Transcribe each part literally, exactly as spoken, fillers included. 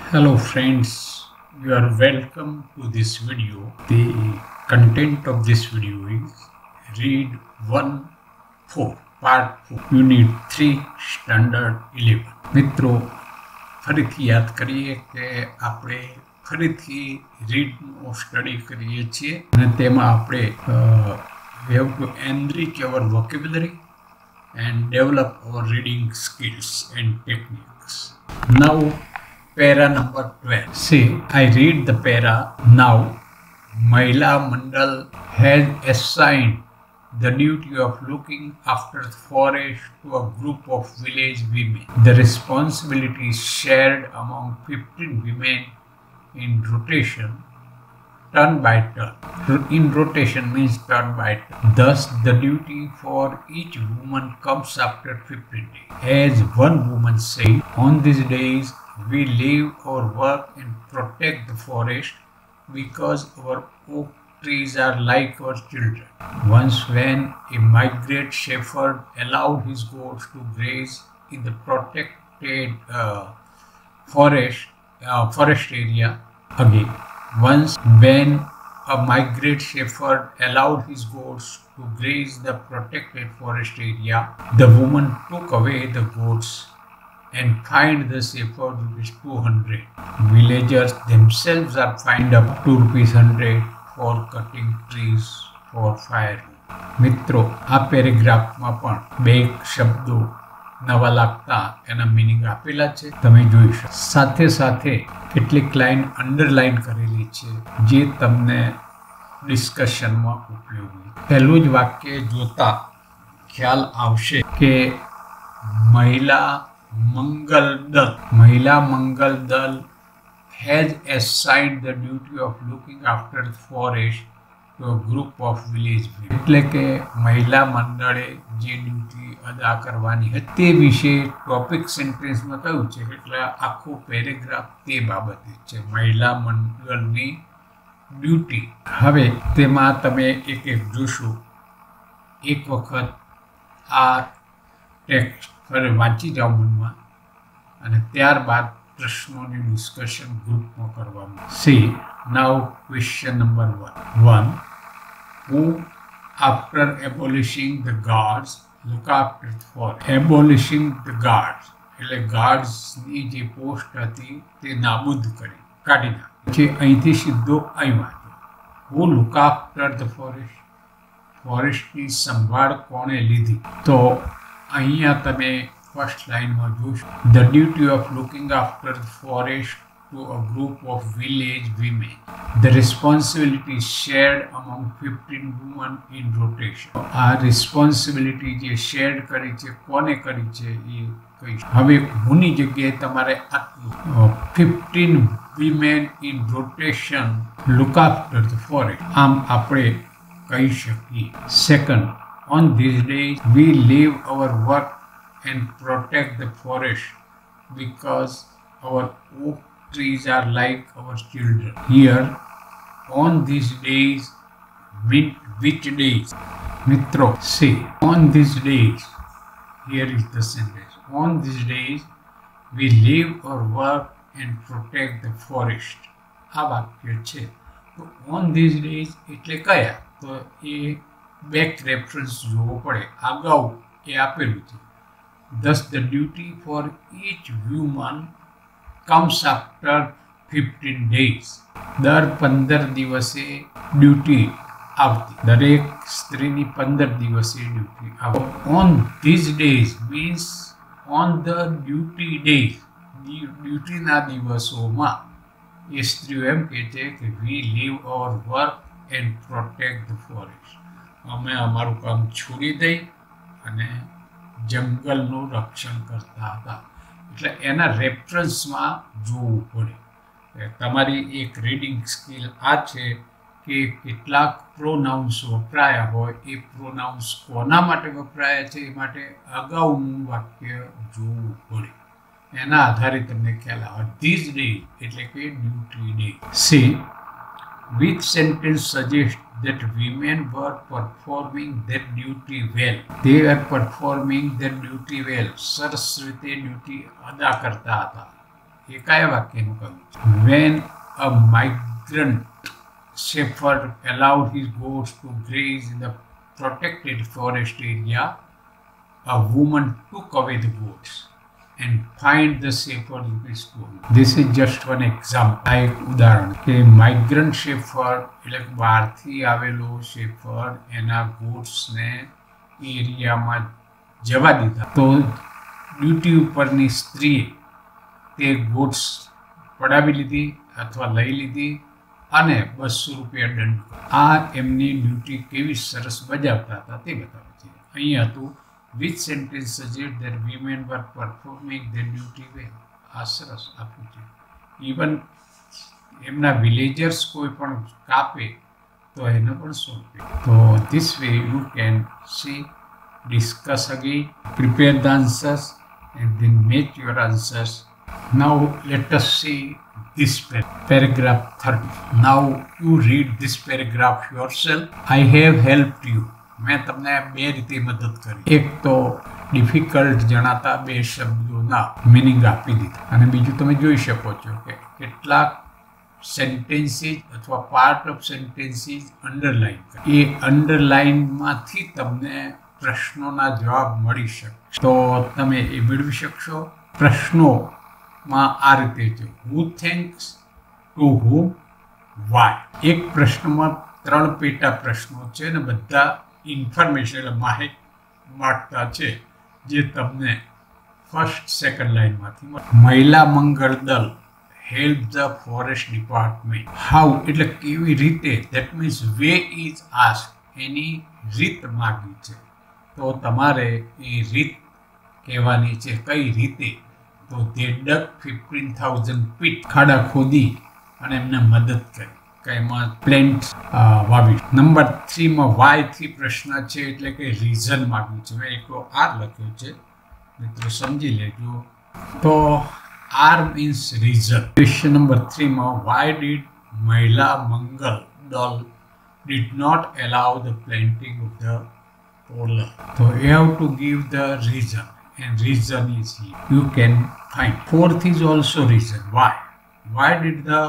Hello friends, you are welcome to this video. The content of this video is read one four part four unit three standard eleven. મિત્રો ફરીથી યાદ કરીએ કે આપણે ફરીથી રીડનો study કરીએ છીએ અને તેમાં આપણે we have to enrich our vocabulary and develop our reading skills and techniques. Now para number twelve. See, I read the para now. Mahila Mandal has assigned the duty of looking after the forest to a group of village women. The responsibility is shared among fifteen women in rotation, turn by turn. In rotation means turn by turn. Thus, the duty for each woman comes after fifteen days. As one woman said, on these days, we live or work and protect the forest because our oak trees are like our children. Once when a migrant shepherd allowed his goats to graze in the protected uh, forest, uh, forest area again. Once when a migrant shepherd allowed his goats to graze the protected forest area, the woman took away the goats and fined the shepherd rupees two hundred. Villagers themselves are fined up to rupees one hundred for cutting trees for firewood. મિત્રો આ પેરેગ્રાફમાં પણ બે શબ્દો નવા લાગતા એના meaning આપેલા છે તમે જોઈ શકો. સાથે સાથે કેટલીક લાઈન અંડરલાઈન કરેલી છે જે તમને ડિસ્કશનમાં ઉપયોગી. પહેલું જ વાક્ય જોતા ખ્યાલ આવશે કે મહિલા મંગલ દળ મહિલા મંગલ દળ has assigned the duty of looking after the forest to a group of village women. એટલે કે મહિલા મંડળે જે ડ્યુટી અદા કરવાની હતી તે વિશે ટોપિક સેન્ટેન્સમાં કહ્યું છે એટલે આખો પેરેગ્રાફ તે બાબતે છે મહિલા મંડળની ડ્યુટી. હવે તેમાં તમે એક એક જોશો. એક વખત આ ટેક્સ્ટ ફરી વાંચી જાઓ મનમાં અને ત્યારબાદ પ્રશ્નોની ડિસ્કશન ગ્રુપમાં કરવામાં. See now question number one one who after abolishing the guards look after for abolishing the guards એટલે ગાર્ડ્સની જે પોસ્ટ હતી તે નાબૂદ કરી કાઢી નાખી છે. અહીંથી સીધો અહીં વાંચો. who look after the forest ફોરેસ્ટની સંભાળ કોણે લીધી તો અહીંયા તમે ફર્સ્ટ લાઇનમાં જોશો. The duty of looking after the forest to a group of village women. The responsibility is shared among fifteen women in rotation. આ રિસ્પોન્સિબિલિટી જે શેર કરી છે કોને કરી છે એ કહી. હવે હુંની જગ્યાએ તમારે આટલું fifteen women in rotation look after the forest. આમ આપણે કહી શકીએ. Second, on these days we leave our work and protect the forest because our oak trees are like our children. Here, on these days, which days? Mitro, say, on these days, here is the sentence. On these days, we live or work and protect the forest. આ વાક્ય છે. તો on these days એટલે કયા? તો એ back reference જોવો પડે. અગાઉ એ આપેલું છે. Thus, the duty for each woman comes after fifteen days. દર પંદર દિવસે ડ્યુટી આવતી. દરેક સ્ત્રીની પંદર દિવસે ડ્યુટી આવતી. On these days means on the duty days. ડ્યુટીના દિવસોમાં એ સ્ત્રીઓ એમ કહે છે કે we leave our work and protect the forest. અમે અમારું કામ છોડી દઈ અને જંગલનું રક્ષણ કરતા હતા. એટલે એના રેફરન્સમાં જોવું પડે. તમારી એક રીડિંગ સ્કિલ આ છે કે કેટલાક પ્રોનાઉન્સ વપરાયા હોય એ પ્રોનાઉન્સ કોના માટે વપરાયા છે એ માટે અગાઉનું વાક્ય જોવું પડે. એના આધારે તમને ખ્યાલ આવે. ધીઝ ડે એટલે કે duty day. See which sentence suggests that women were performing their duty well? They were performing their duty well. સરસ રીતે ડ્યુટી અદા કરતા હતા. એ કયા વાક્યનું કહ્યું? When a migrant shepherd allowed his goats to graze in the protected forest area, a woman took away the goats and fined the shepherd rupees two hundred. This is just one example. આ એક ઉદાહરણ કે migrant shepherd એટલે બહારથી આવેલો shepherd એના ગોટ્સને એરિયામાં જવા દીધા તો ડ્યુટી ઉપરની સ્ત્રીએ તે ગોટ્સ પડાવી લીધી અથવા લઈ લીધી અને બસો રૂપિયા દંડ. આ એમની ડ્યુટી કેવી સરસ બજાવતા હતા તે બતાવે છે. અહીં હતું which sentence suggests that women were performing their duty well. આ સરસ આપ્યું છે. ઇવન એમના વિલેજર્સ કોઈ પણ કાપે તો એને પણ સો રૂપિયા. તો this way you can see, discuss again, prepare the answers and then make your answers. Now let us see this paragraph thirty. Now you read this paragraph yourself. I have helped you. मैं તમને બે રીતે મદદ કરી. એક તો difficult જણાતા બે શબ્દોના મિનિંગ આપી દીધા અને બીજું તમે જોઈ શકો છો કે કેટલાક સેન્ટેન્સીસ અથવા પાર્ટ ઓફ સેન્ટેન્સીસ અંડરલાઇન. એ અંડરલાઇનમાંથી તમને પ્રશ્નોના જવાબ મળી શકે તો તમે એ મેળવી શકશો. પ્રશ્નોમાં આ રીતે છે who thanks to whom why. એક પ્રશ્નમાં ત્રણ પેટા પ્રશ્નો છે અને બધા ઇન્ફોર્મેશન એટલે માહિતી માગતા છે જે તમને ફર્સ્ટ સેકન્ડ લાઇનમાંથી મળે. Mahila Mangal Dal help the forest department. How એટલે કેવી રીતે, that means way is ask, એની રીત માગી છે તો તમારે એ રીત કહેવાની છે. કઈ રીતે? તો તે ડક ફિફ્ટીન થાઉઝન્ડ ફીટ ખાડા ખોદી અને એમને મદદ કરી કે એમાં પ્લેન્ટ વાવી. નંબર થ્રીમાં વાયથી પ્રશ્ન છે એટલે કે રીઝન માગ્યું છે. મેં એકલો આર લખ્યો છે, મિત્રો સમજી લેજો. તો R means reason. Question number થ્રીમાં why did Mahila Mangal Dal did not allow the planting of the polar. So you have to give the reason, and reason is here. You can find. Fourth is also reason. Why? Why did the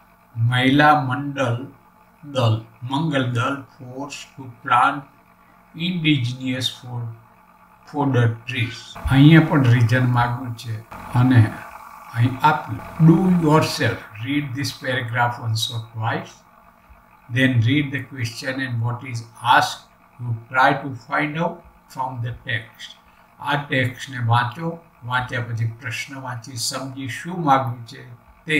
Mahila Mandal Dal, Mangal Dal force to plant indigenous food, fodder trees? અહીંયા પણ reason માગ્યું છે અને અહીં આપ્યું. Do yourself read this paragraph once or twice, then read the question and what is asked. You try to find out from the text. આ ટેક્સ્ટને વાંચો, વાંચ્યા પછી પ્રશ્ન વાંચી સમજી શું માગ્યું છે તે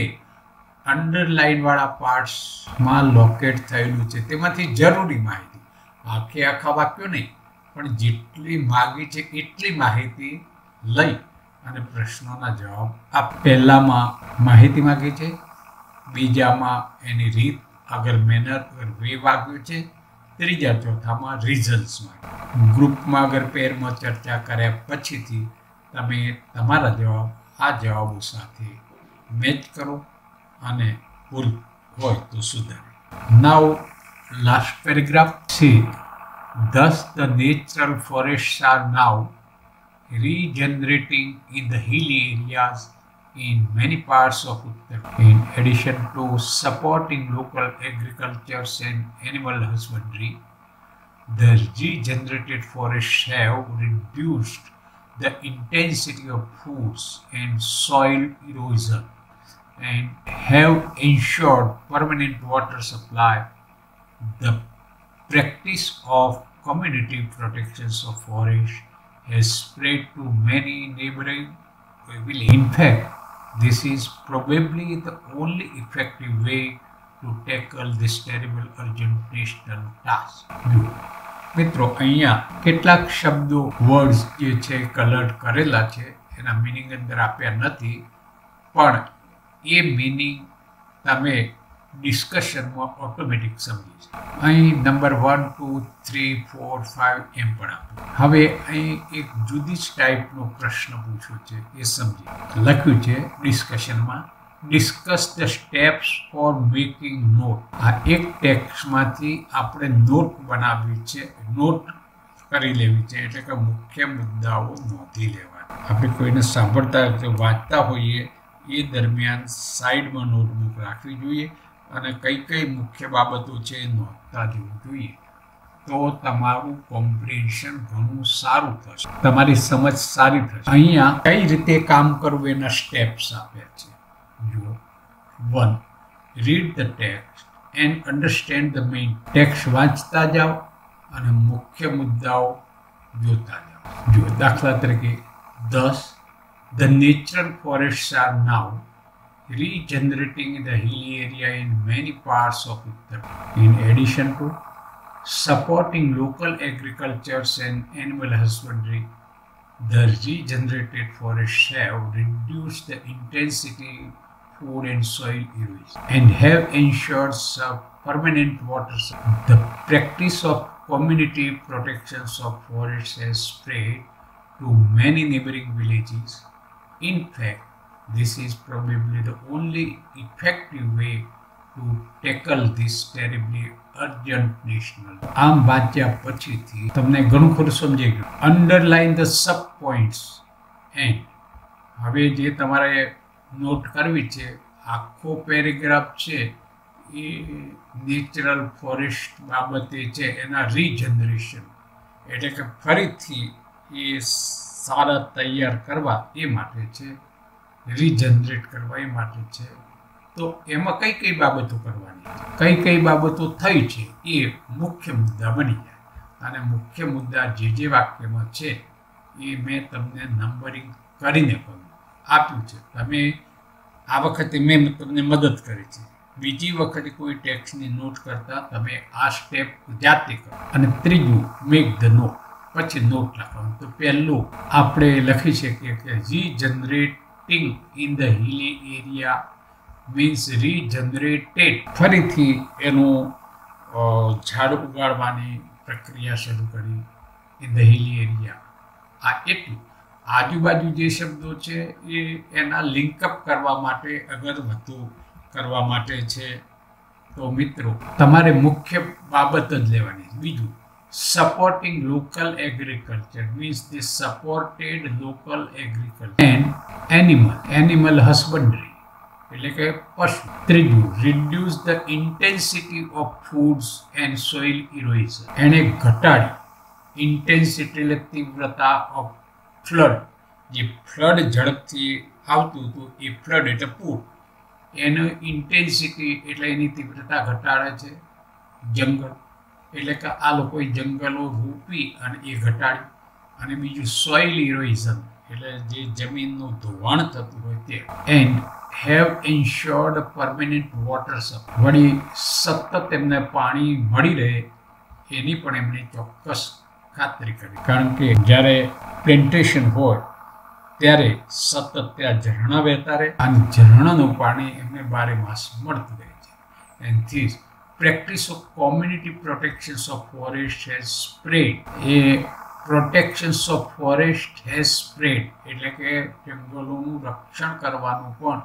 અંડરલાઇનવાળા પાર્ટ્સમાં લોકેટ થયેલું છે તેમાંથી જરૂરી માહિતી, આખે આખા વાક્યો નહીં પણ જેટલી માગી છે એટલી માહિતી લઈ અને પ્રશ્નોના જવાબ આપ. પહેલામાં માહિતી માગી છે, બીજામાં એની રીત અગર મેનર અગર વે વાગ્યું છે, ત્રીજા ચોથામાં રિઝલ્ટ્સમાં. ગ્રુપમાં અગર પેરમાં ચર્ચા કર્યા પછીથી તમે તમારા જવાબ આ જવાબો સાથે મેચ કરો અને ભૂલ હોય તો સુધારો. નાઉ લાસ્ટ પેરેગ્રાફ છે. Thus the natural forests are now regenerating in the hilly areas in many parts of Uttar. In addition to supporting local agriculture and animal husbandry, the regenerated forests have reduced the intensity of foods and soil erosion and have ensured permanent water supply. The practice of community protections of forests has spread to many neighboring villages. In fact, this is probably the only effective way to tackle this terrible urgent national task. મિત્રો અહીંયા કેટલાક શબ્દો words જે છે coloured કરેલા છે, એના meaning અંદર આપ્યા નથી પણ એ મિનિંગ તમે ડિસ્કશનમાં ઓટોમેટિક સમજી છે. અહીં number one two three four five એમ પણ આપ્યું. હવે અહીં એક જુદી જ ટાઈપનો પ્રશ્ન પૂછ્યો છે એ સમજી લખ્યું છે ડિસ્કશનમાં. Discuss the steps for making note. આ એક ટેક્સ્ટમાંથી આપણે નોટ બનાવવી છે, નોટ કરી લેવી છે એટલે કે મુખ્ય મુદ્દાઓ નોંધી લેવા. આપણે કોઈને સાંભળતા વાંચતા હોઈએ એ દરમિયાન સાઈડમાં નોટબુક રાખવી જોઈએ અને કઈ કઈ મુખ્ય બાબતો છે એ નોંધતા જવું જોઈએ. તો તમારું કોમ્પ્રિહેન્શન ઘણું સારું થશે, તમારી સમજ સારી થશે. અહીંયા કઈ રીતે કામ કરવું એના સ્ટેપ્સ આપ્યા છે. જુઓ, one, read the text and understand the main. Text વાંચતા જાઓ અને મુખ્ય મુદ્દાઓ જોતા જાઓ. જુઓ, દાખલા તરીકે દસ, the natural forests are now regenerating in the hilly area in many parts of Uttar Pradesh. In addition to supporting local agriculture and animal husbandry, the regenerated forests have reduced the intensity food and soil erosion and have ensured some permanent water supply. The practice of community protections of forests has spread to many neighboring villages. In fact, this is probably the only effective way to tackle this terribly urgent national. આમ વાંચ્યા પછીથી તમને ઘણું ખરું સમજાઈ ગયું. Underline the sub points and. હવે જે તમારે નોટ કરવી છે, આખો પેરેગ્રાફ છે એ નેચરલ ફોરેસ્ટ બાબતે છે, એના રીજનરેશન એટલે કે ફરીથી એ સારા તૈયાર કરવા એ માટે છે, રીજનરેટ કરવા એ માટે છે. તો એમાં કઈ કઈ બાબતો કરવાની છે, કઈ કઈ બાબતો થઈ છે એ મુખ્ય મુદ્દા બની જાય. અને મુખ્ય મુદ્દા જે જે વાક્યમાં છે એ મેં તમને નંબરિંગ કરીને પણ આપ્યું છે. તમે આ વખતે મેં તમને મદદ કરી છે. બીજી વખતે કોઈ ટેક્સ્ટની નોટ કરતા તમે આ સ્ટેપ જાતે કરો. અને ત્રીજું, મેક ધ નોટ, પછી નોટ લખવાનું. તો પહેલું આપણે લખી શકીએ કે regenerating in the hilly area means regenerated, ફરીથી એનું ઝાડ ઉગાડવાની પ્રક્રિયા શરૂ કરી ઇન ધ હિલી એરિયા. આ એટલું. આજુબાજુ જે શબ્દો છે એ એના લિંકઅપ કરવા માટે, અગર વધુ કરવા માટે છે. તો મિત્રો તમારે મુખ્ય બાબત જ લેવાની. બીજું, supporting local agriculture means they supported local agriculture and animal animal husbandry એટલે કે પશુ. ત્રીજું, reduce the intensity of foods and soil erosion. એને ઘટાડી, ઇન્ટેન્સિટી એટલે તીવ્રતા ઓફ ફ્લડ, જે ફ્લડ ઝડપથી આવતું હતું એ ફ્લડ એટલે પૂર, એનો ઇન્ટેન્સિટી એટલે એની તીવ્રતા ઘટાડે છે. જંગલ એટલે કે આ લોકોએ જંગલો રોપી અને એ ઘટાડ્યું. અને બીજું સોઇલ ઇરોઝન એટલે જે જમીનનું ધોવાણ થતું હોય તે. And have ensured permanent water supply, વળી સતત એમને પાણી મળી રહે એની પણ એમણે ચોક્કસ ખાતરી કરી. કારણ કે જ્યારે પ્લેન્ટેશન હોય ત્યારે સતત ત્યાં ઝરણા વહેતા રહે અને ઝરણાનું પાણી એમને બારે માસ મળતું રહે છે. And this practice of community protections of forest has spread. એ protections of forest has spread એટલે કે જંગલોનું રક્ષણ કરવાનું પણ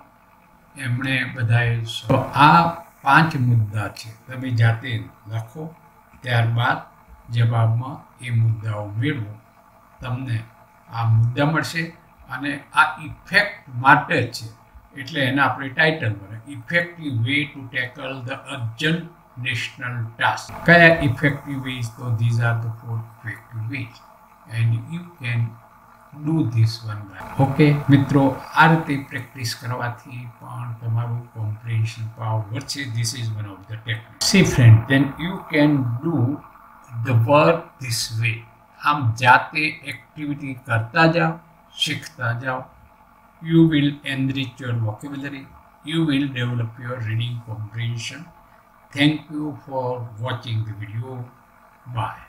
એમણે બધાએ. તો આ પાંચ મુદ્દા છે. તમે જાતે લખો, ત્યારબાદ જવાબમાં એ મુદ્દાઓ મેળવો. તમને આ મુદ્દા મળશે. અને આ ઇફેક્ટ માટે છે એટલે એને આપણે ટાઇટલ મળે, effective way to tackle the urgent national task. Kaya effective ways? So these are the four effective ways and you can do this one by. Okay મિત્રો, આ રીતે પ્રેક્ટિસ કરવાથી પણ તમારું કોમ્પ્રિહેન્શન પાવર વધશે. This is one of the techniques. See friend, then you can do the work this way. આમ જાતે activity કરતા જાઓ, શીખતા જાઓ. You will enrich your vocabulary. You will develop your reading comprehension. Thank you for watching the video. Bye.